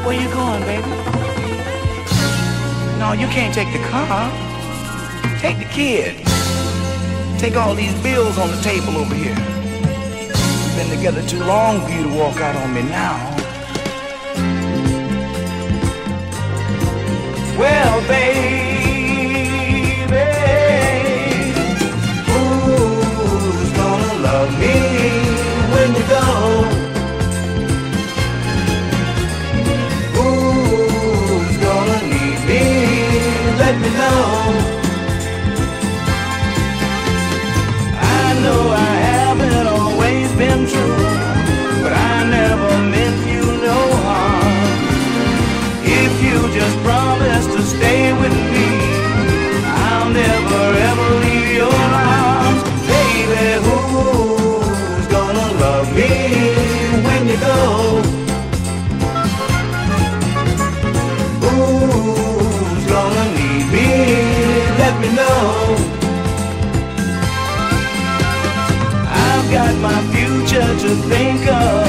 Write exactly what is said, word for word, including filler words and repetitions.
Where you going, baby? No, you can't take the car. Take the kid. Take all these bills on the table over here. We've been together too long for you to walk out on me now. Well, baby, who's gonna love me when you go? Who's gonna need me? Let me know. I know I haven't always been true, but I never meant you no harm. If you just promise to stay with me, I'll never ever leave your arms. Baby, who's gonna love me when you go? Who's gonna need me? Let me know. I've got my future to think of.